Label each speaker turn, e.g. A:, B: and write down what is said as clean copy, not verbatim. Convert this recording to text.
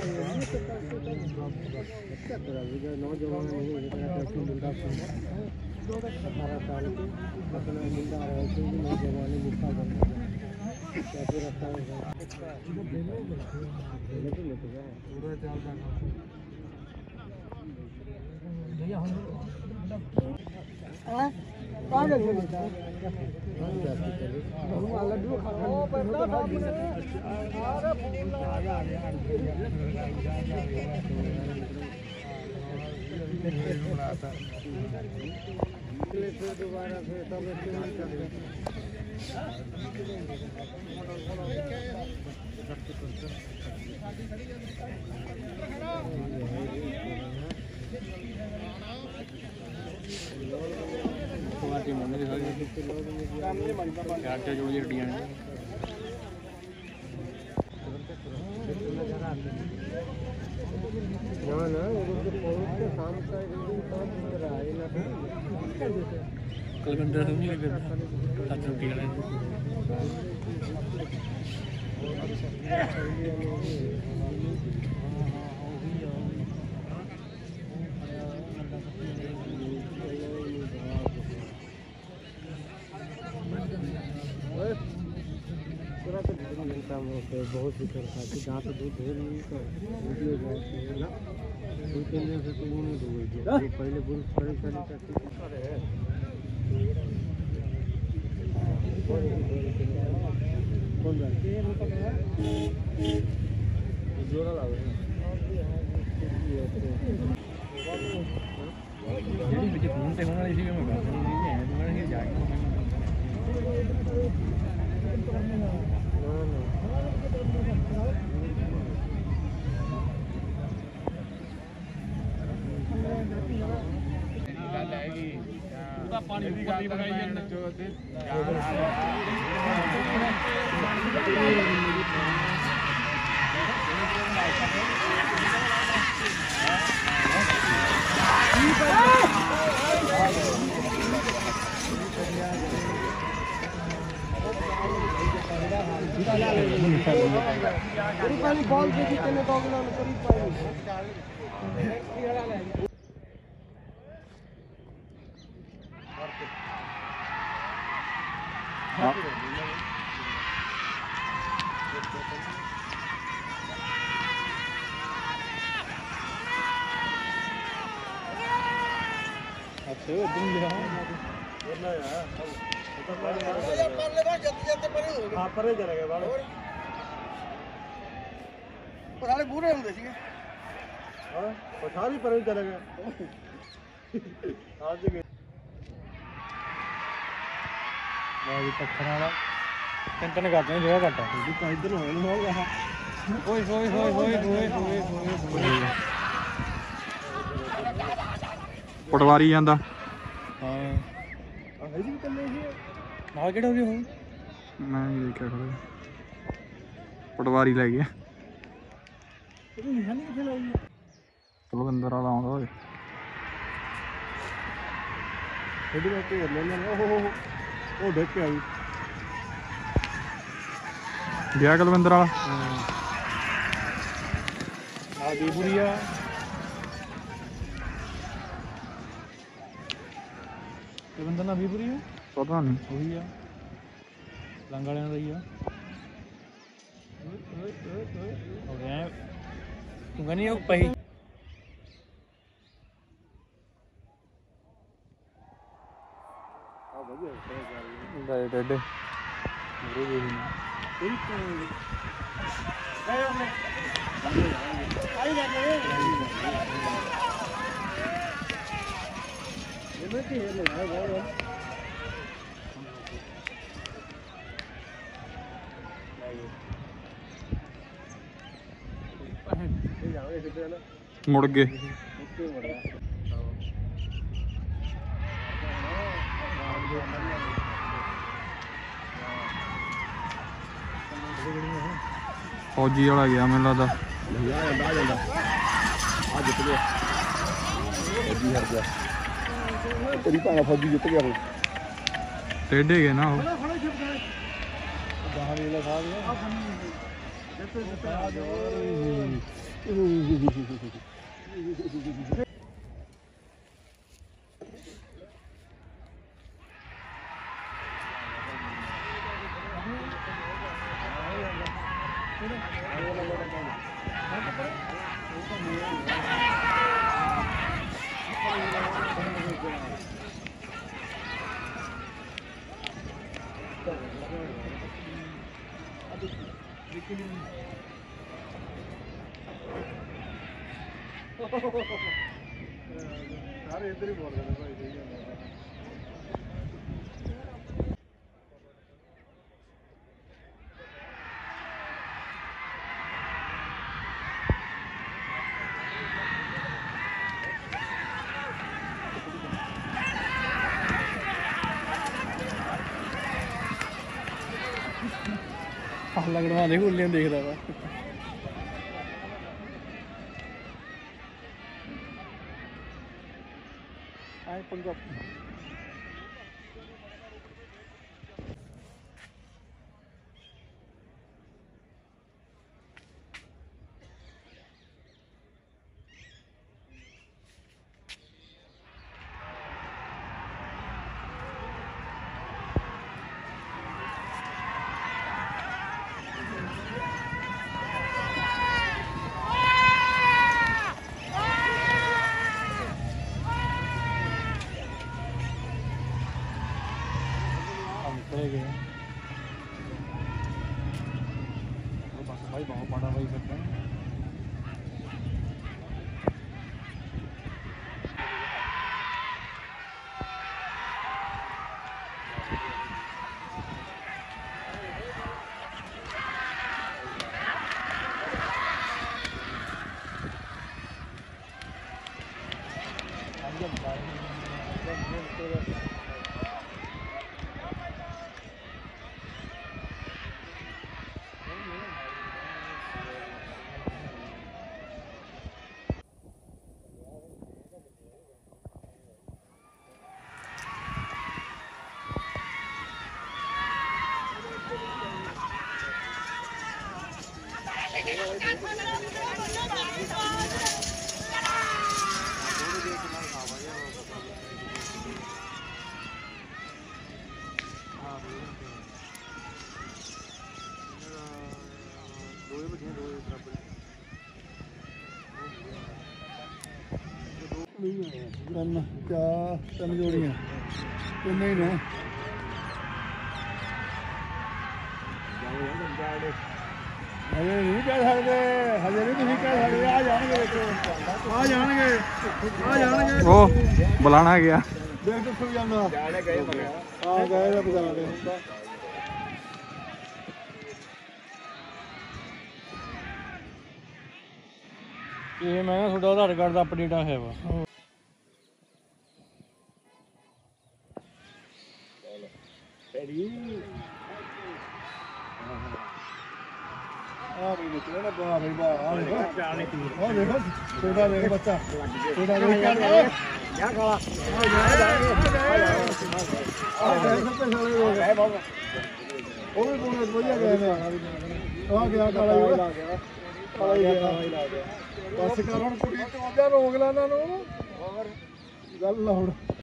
A: नौजवान नहीं मुंडा 18 साल की अपना मुंडा रहे थे नौजवान मुक्का बनता कैसे रखता है पूरा चलता लड्डू फिर दोबारा फिर तब जोड़ी हड्डियां कलकंदर समझ लगे 7 रोटी वाले बहुत ही करता है जहाँ पे दूध ढेर नहीं तो वीडियो जाती है ना 2-3 दिन से तो वो नहीं धोई थी पहले बुरुश खड़ी करनी करती कौन जोड़ा लाओ मुझे फोन पे होना इसी में बात नहीं है तुम्हारे जाके पानी लगाई बॉल देखी तेने तो परे चले गए सारे पूरे होंगे सारे परे चले गए पत्थर वाला चिंतन करते हैं जगह घट इधर
B: पटवारी जांदा
A: ਨਾਲ ਕਿਹੜਾ ਹੋ ਗਿਆ ਹੁਣ
B: मैं नहीं देखा खड़े पटवारी लै गया
A: ਨਿਸ਼ਾਨੀ ਕਿੱਥੇ ਲਾਈ ਹੈ
B: चलो अंदर वाला आउंदा ओए
A: ਇਹਦੇ ਵਿੱਚ ਘੇਰ ਲੈਣਾ ਉਹ ਡਿੱਗ ਕੇ ਆਈ
B: गया कुलविंदर वाला
A: ਆ ਬੀਬੂਰੀ ਆ ਕੁਲਵਿੰਦਰ ਨਾਲ ਬੀਬੂਰੀ ਆ
B: पता नहीं
A: ਉਹੀ ਆ ਲੰਗ ਵਾਲਿਆਂ ਦਾ ਹੀ ਆ ਹੋ ਗਿਆ ਤੂੰ ਕਹਿੰਦੀ ਉਹ ਪਈ ਆ ਵਧੀਆ
B: डाइट एडे
A: ਮੇਰੇ ਵੀ ਨਹੀਂ ਕੋਈ ਕੋਈ ਆਈ ਜਾਂਦੇ ਇਹ ਕੀ ਹੈ ਲੈ ਬਹੁਤ
B: मुड़ गए फौजी वाला गया मैंने लगता
A: फौजी जित गया
B: टेढ़े गए ना
A: ਸਾਰੇ ਇੱਧਰ ਹੀ ਬੋਲਦੇ ਨੇ ਭਾਈ ਸਹੀ ਗੱਲ ਹੈ। ਲੱਗਣਾ ਦੇ ਹੁੱਲਿਆਂ ਦੇਖਦਾ ਵਾ ਆਏ ਪੰਗਾ गए बस भाई बहुत बड़ा भाई सकते हैं तीन जोड़ियां इन्ने ही ने हजे नहीं कह सकते हजे नहीं तुम कह सकते आ जाएंगे आ जाएंगे आ जाएंगे
B: वो बुलाना गया
A: देख तो जाना हाँ गए बता रहे ये मैं थोड़ा आधार कार्ड का अपडेट है वा छोटा देख बच्चा छोटा देख क्या काला वो भी पूरे बढ़िया गए ने आ गया काला बस कर कुड़ी रोक ला इन्हां नूं गल ना हुण